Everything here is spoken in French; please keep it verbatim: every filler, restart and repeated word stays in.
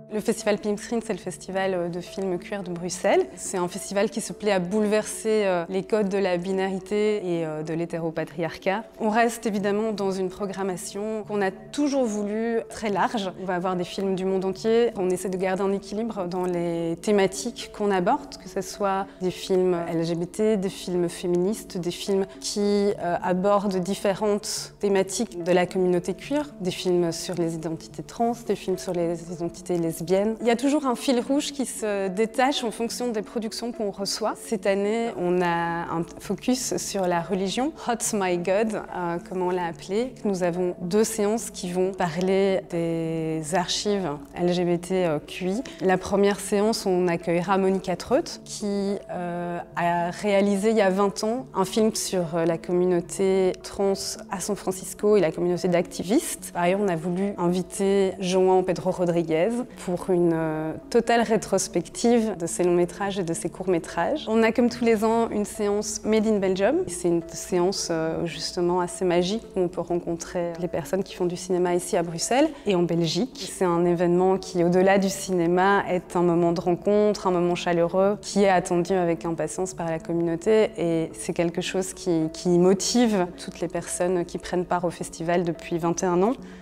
Le festival Pink Screen, c'est le festival de films queer de Bruxelles. C'est un festival qui se plaît à bouleverser les codes de la binarité et de l'hétéropatriarcat. On reste évidemment dans une programmation qu'on a toujours voulu très large. On va avoir des films du monde entier. On essaie de garder un équilibre dans les thématiques qu'on aborde, que ce soit des films L G B T, des films féministes, des films qui euh, abordent différentes thématiques de la communauté queer, des films sur les identités trans, des films sur les identités lesbiennes. Il y a toujours un fil rouge qui se détache en fonction des productions qu'on reçoit. Cette année, on a un focus sur la religion, Hot My God, euh, comme on l'a appelé. Nous avons deux séances qui vont parler des archives L G B T Q I. La première séance, on accueillera Monica Treut, qui euh, a réalisé il y a vingt ans un film sur la communauté trans à San Francisco et la communauté d'activistes. Par ailleurs, on a voulu inviter João Pedro Rodrigues pour une euh, totale rétrospective de ses longs métrages et de ses courts métrages. On a comme tous les ans une séance Made in Belgium. C'est une séance euh, justement assez magique où on peut rencontrer les personnes qui font du cinéma ici à Bruxelles et en Belgique. C'est un événement qui, au-delà du cinéma, est un moment de rencontre, un moment chaleureux qui est attendu avec impatience par la communauté et c'est quelque chose qui, qui motive toutes les personnes qui prennent part au festival depuis vingt et un ans.